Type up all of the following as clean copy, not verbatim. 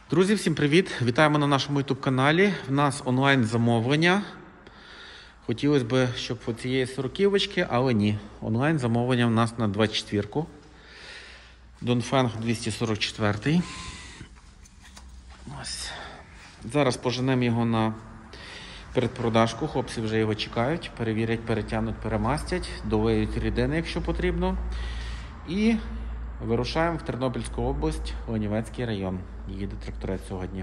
Друзі, всім привіт! Вітаємо на нашому YouTube каналі. В нас онлайн замовлення. Хотілося б, щоб у цієї 40-ки, але ні. Онлайн замовлення в нас на 24-ку. Донфенг 244. Ось. Зараз поженемо його на передпродажку. Хлопці вже його чекають, перевірять, перетягнуть, перемастять, долиють рідини, якщо потрібно. І вирушаємо в Тернопільську область, Ланівецький район. Їде тракторець сьогодні.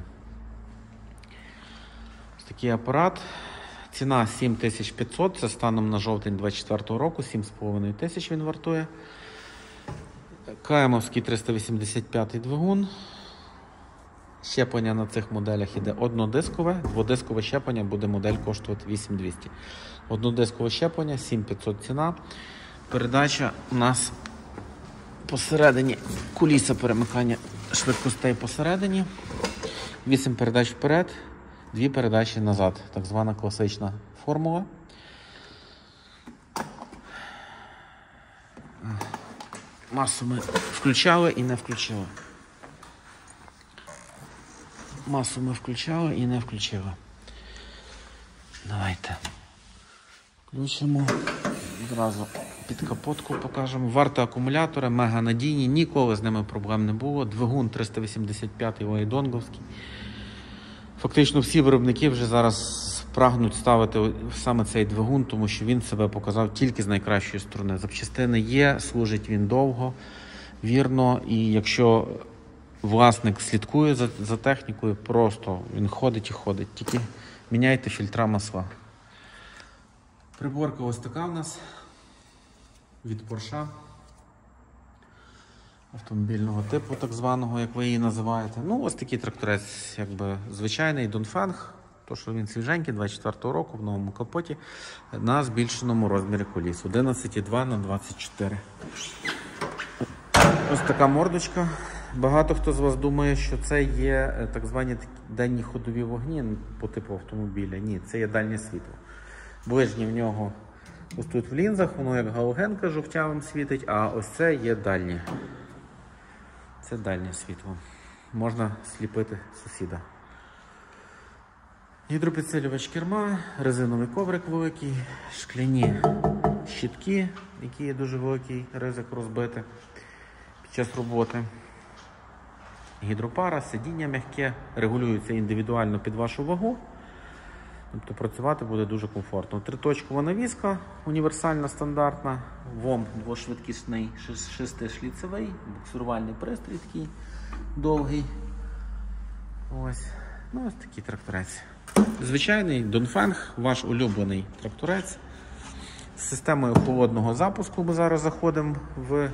Ось такий апарат. Ціна 7500, це станом на жовтень 2024 року, 7500 він вартує. КМовський 385 двигун. Щеплення на цих моделях іде однодискове, дводискове щеплення буде модель коштувати 8200. Однодискове щеплення 7500 ціна. Передача у нас посередині, куліса перемикання швидкостей посередині. 8 передач вперед, 2 передачі назад. Так звана класична формула. Масу ми включали і не включили. Масу ми включали і не включили. Давайте включимо. Одразу під капотку покажемо. Варта акумулятора, мега надійні, ніколи з ними проблем не було. Двигун 385 лайдонговський. Фактично всі виробники вже зараз прагнуть ставити саме цей двигун, тому що він себе показав тільки з найкращої сторони. Запчастини є, служить він довго, вірно, і якщо власник слідкує за технікою, просто він ходить і ходить. Тільки міняйте фільтра масла. Приборка ось така в нас від Porsche. Автомобільного типу, так званого, як ви її називаєте. Ну, ось такий тракторець, якби звичайний Донфенг. То, що він свіженький, 24-го року, в новому капоті, на збільшеному розмірі коліс. 11,2 на 24. Ось така мордочка. Багато хто з вас думає, що це є так звані денні ходові вогні по типу автомобіля. Ні, це є дальнє світло. Ближнє в нього ось тут в лінзах, воно як галогенка жовтявим світить, а ось це є дальнє. Це дальнє світло. Можна сліпити сусіда. Гідропідсилювач керма, резиновий коврик великий, шкляні щитки, які є дуже великий ризик розбити під час роботи. Гідропара, сидіння м'яке, регулюється індивідуально під вашу вагу. Тобто працювати буде дуже комфортно. Триточкова навіска, універсальна, стандартна, ВОМ двошвидкісний, шестишліцевий, буксирувальний пристрій такий довгий. Ось. Ну, ось такий тракторець. Звичайний Донфенг, ваш улюблений тракторець. З системою холодного запуску ми зараз заходимо в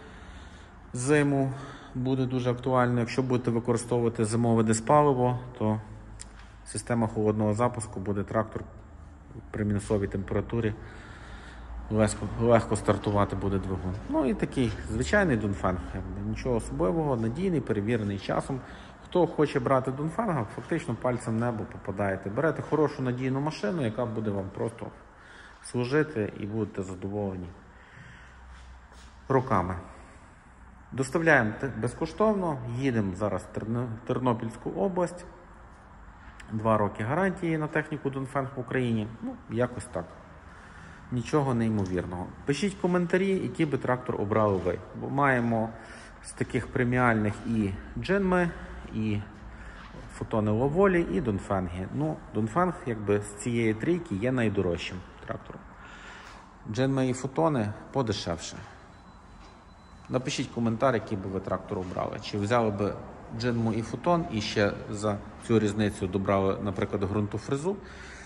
зиму. Буде дуже актуально. Якщо будете використовувати зимове диспаливо, то система холодного запуску буде трактор при мінусовій температурі. Легко стартувати буде двигун. Ну і такий звичайний Донфенг. Нічого особливого, надійний, перевірений часом. Хто хоче брати Донфенга, фактично пальцем в небо попадаєте. Берете хорошу надійну машину, яка буде вам просто служити і будете задоволені роками. Доставляємо безкоштовно, їдемо зараз в Тернопільську область. 2 роки гарантії на техніку Донфенг в Україні. Ну, якось так. Нічого неймовірного. Пишіть коментарі, який би трактор обрали ви. Бо маємо з таких преміальних і Джинми, і Фотони Ловолі, і Донфенги. Ну, Донфенг, якби з цієї трійки, є найдорожчим трактором. Джинми і Фотони подешевше. Напишіть коментар, який би ви трактор обрали. Чи взяли би Джинму і Фотон і ще за цю різницю добрали, наприклад, ґрунту фрезу,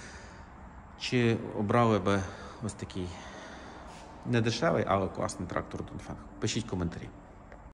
чи обрали би ось такий недешевий, але класний трактор Донфенг. Пишіть коментарі.